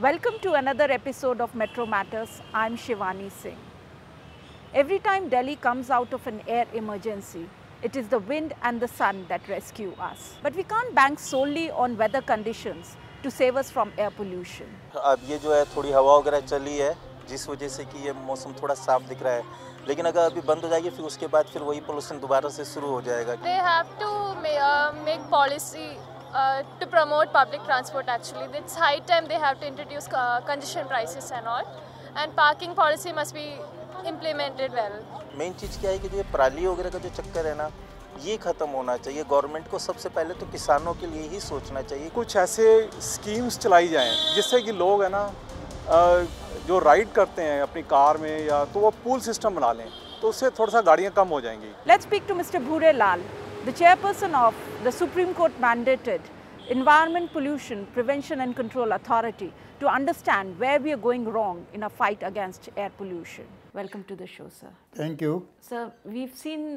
Welcome to another episode of Metro Matters. I'm Shivani Singh. Every time Delhi comes out of an air emergency, it is the wind and the sun that rescue us. But we can't bank solely on weather conditions to save us from air pollution. अब ये जो है थोड़ी हवा वगैरह चली है जिस वजह से कि ये मौसम थोड़ा साफ दिख रहा है, लेकिन अगर अभी बंद हो जाएगी फिर उसके बाद फिर वही पोल्यूशन दोबारा से शुरू हो जाएगा. They have to make policy to promote public transport. Actually, it's high time they have to introduce congestion prices and all, and parking policy must be implemented well. Main चीज़ क्या है कि जो ये पराली वगैरह का जो चक्कर है ना, ये ख़त्म होना चाहिए. गवर्नमेंट को सबसे पहले तो किसानों के लिए ही सोचना चाहिए. कुछ ऐसे स्कीम्स चलाई जाएं जिससे कि लोग है ना जो राइड करते हैं अपनी कार में या तो वो पूल सिस्टम बना लें तो उससे थोड़ा सा गाड़ियाँ कम हो जाएंगी. Let's speak to Mr. Bhure Lal, the chairperson of the Supreme Court-mandated Environment Pollution Prevention and Control Authority, to understand where we are going wrong in our fight against air pollution. Welcome to the show, sir. Thank you. Sir, we've seen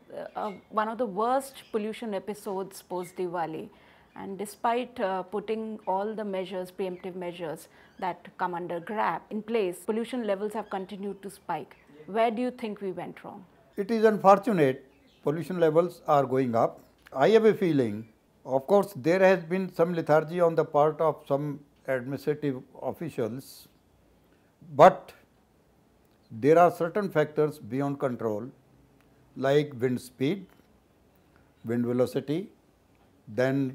one of the worst pollution episodes post-Diwali, and despite putting all the measures, preemptive measures that come under GRAP in place, pollution levels have continued to spike. Where do you think we went wrong? It is unfortunate pollution levels are going up. I have a feeling, of course, there has been some lethargy on the part of some administrative officials, but there are certain factors beyond control like wind speed, wind velocity, then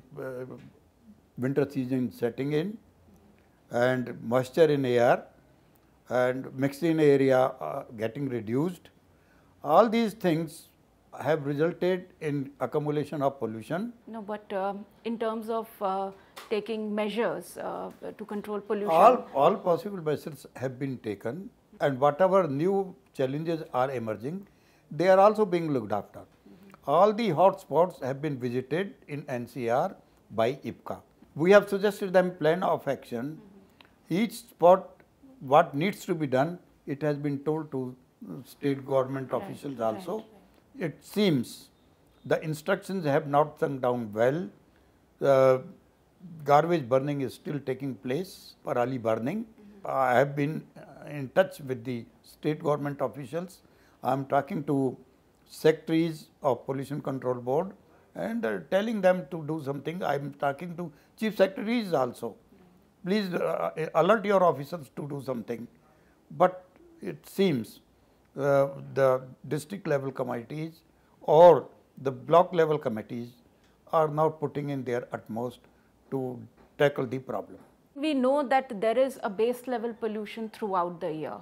winter season setting in, and moisture in air and mixed in area getting reduced. All these things have resulted in accumulation of pollution. No, but in terms of taking measures to control pollution. All possible measures have been taken, and whatever new challenges are emerging, they are also being looked after. All the hot spots have been visited in NCR by EPCA. We have suggested them plan of action. Each spot, what needs to be done, it has been told to state government officials also. It seems the instructions have not sunk down well. Garbage burning is still taking place, parali burning. I have been in touch with the state government officials. I am talking to secretaries of Pollution Control Board and telling them to do something. I am talking to chief secretaries also. Please alert your officers to do something. But it seems the district level committees or the block level committees are now putting in their utmost to tackle the problem. We know that there is a base level pollution throughout the year.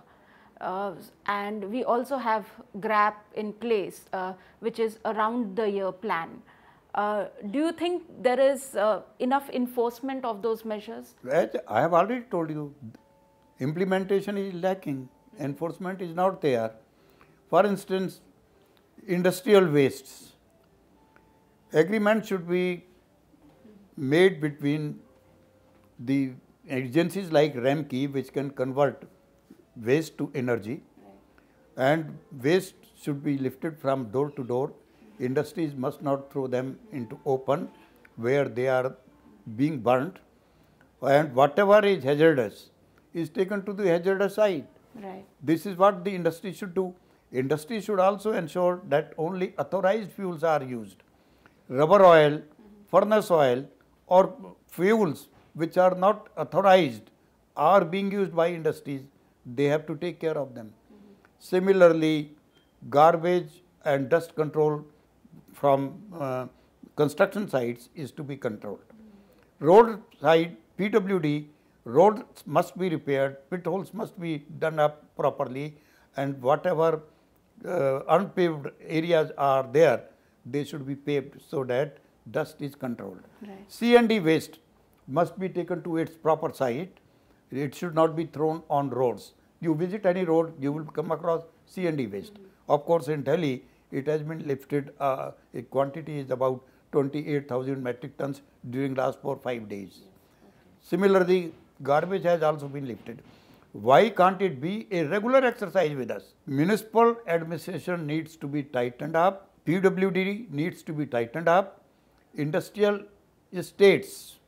And we also have GRAP in place, which is around the year plan. Do you think there is enough enforcement of those measures? I have already told you, implementation is lacking, enforcement is not there. For instance, industrial wastes. Agreement should be made between the agencies like REMKI, which can convert waste to energy, and waste should be lifted from door to door. Industries must not throw them into open where they are being burnt, and whatever is hazardous is taken to the hazardous site. Right. This is what the industry should do. Industry should also ensure that only authorized fuels are used. Rubber oil, furnace oil, or fuels which are not authorized are being used by industries. They have to take care of them. Similarly, garbage and dust control from construction sites is to be controlled. Road side, PWD, roads must be repaired, pit holes must be done up properly, and whatever unpaved areas are there, they should be paved so that dust is controlled. Right. C&D waste must be taken to its proper site. It should not be thrown on roads. You visit any road, you will come across C&D waste. Of course, in Delhi, it has been lifted, a quantity is about 28,000 metric tons during last 4-5 days. Similarly, garbage has also been lifted. Why can't it be a regular exercise with us? Municipal administration needs to be tightened up, PWD needs to be tightened up, industrial estates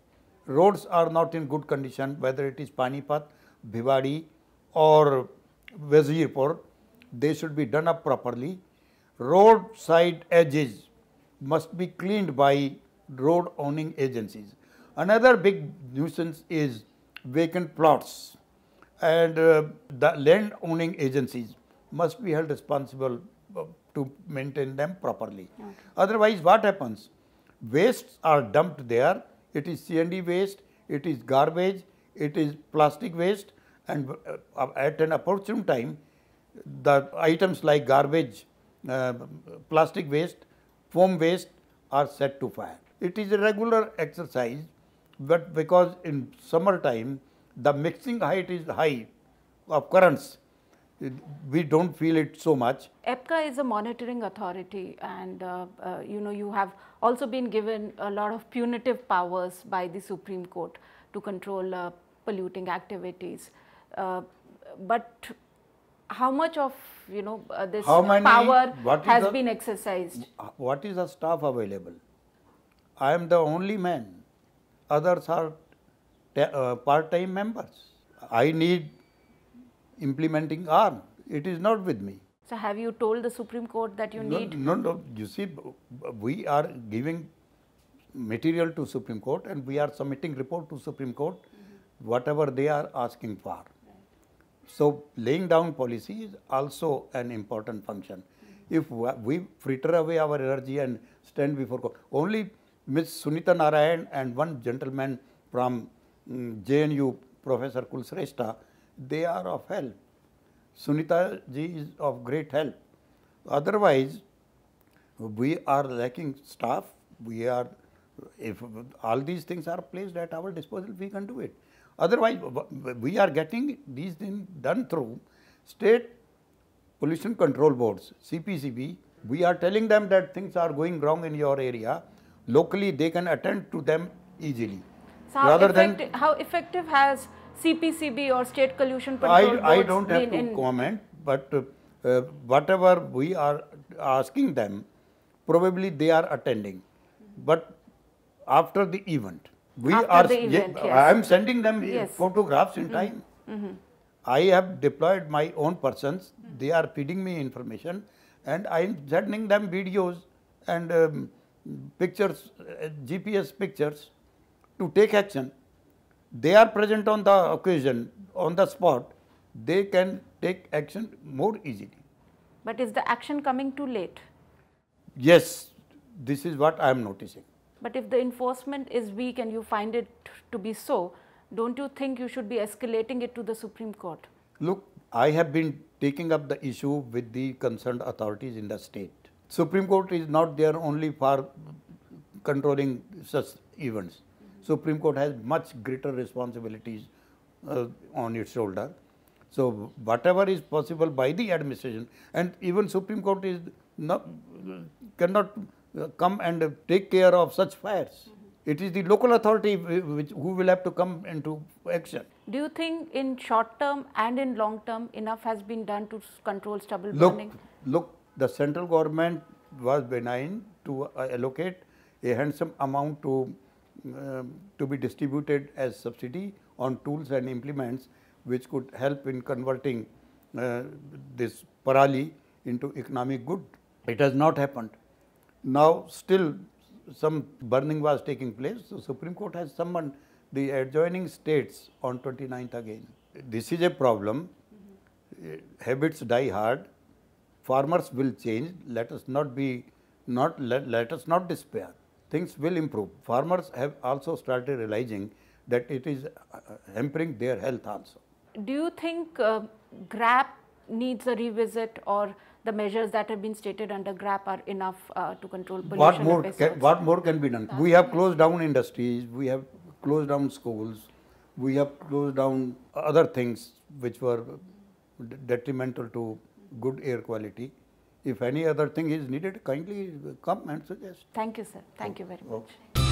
roads are not in good condition, whether it is Panipat, Bhiwadi or Wazirpur, they should be done up properly. Roadside edges must be cleaned by road owning agencies. Another big nuisance is vacant plots, and the land owning agencies must be held responsible to maintain them properly. Okay. Otherwise, what happens? Wastes are dumped there. It is C&D waste, it is garbage, it is plastic waste, and at an opportune time, the items like garbage, plastic waste, foam waste are set to fire. It is a regular exercise, but because in summer time the mixing height is high of currents, we don't feel it so much. EPCA is a monitoring authority, and you have also been given a lot of punitive powers by the Supreme Court to control polluting activities. But how much of this power has been exercised? What is the staff available? I am the only man. Others are part-time members. I need implementing arm. It is not with me. So have you told the Supreme Court that you need? No. You see, we are giving material to Supreme Court and we are submitting report to Supreme Court, whatever they are asking for. So laying down policy is also an important function. If we fritter away our energy and stand before court, only Ms. Sunita Narayan and one gentleman from JNU, Professor Kulsreshta, they are of help. Sunita ji is of great help. Otherwise, we are lacking staff. If all these things are placed at our disposal, we can do it. Otherwise, we are getting these things done through state pollution control boards, CPCB. We are telling them that things are going wrong in your area. Locally, they can attend to them easily. So how effective has CPCB or State Pollution Control Boards I don't have to comment, but whatever we are asking them, probably they are attending. But after the event, I am sending them photographs in time. I have deployed my own persons. They are feeding me information, and I am sending them videos and pictures, GPS pictures to take action. They are present on the occasion, on the spot. They can take action more easily. But is the action coming too late? Yes, this is what I am noticing. But if the enforcement is weak and you find it to be so, don't you think you should be escalating it to the Supreme Court? Look, I have been taking up the issue with the concerned authorities in the state. Supreme Court is not there only for controlling such events. Supreme Court has much greater responsibilities on its shoulder. So whatever is possible by the administration, and even Supreme Court is cannot come and take care of such fires. It is the local authority who will have to come into action. Do you think in short term and in long term enough has been done to control stubble burning? Look, the central government was benign to allocate a handsome amount to be distributed as subsidy on tools and implements which could help in converting this parali into economic good. It has not happened. Now still some burning was taking place. So Supreme Court has summoned the adjoining states on 29th again. This is a problem. Habits die hard. Farmers will change. Let us not despair. Things will improve. Farmers have also started realizing that it is hampering their health also. Do you think GRAP needs a revisit, or the measures that have been stated under GRAP are enough to control pollution? What more can be done? We have closed down industries, we have closed down schools, we have closed down other things which were detrimental to good air quality. If any other thing is needed, kindly come and suggest. Thank you, sir. Thank you very much.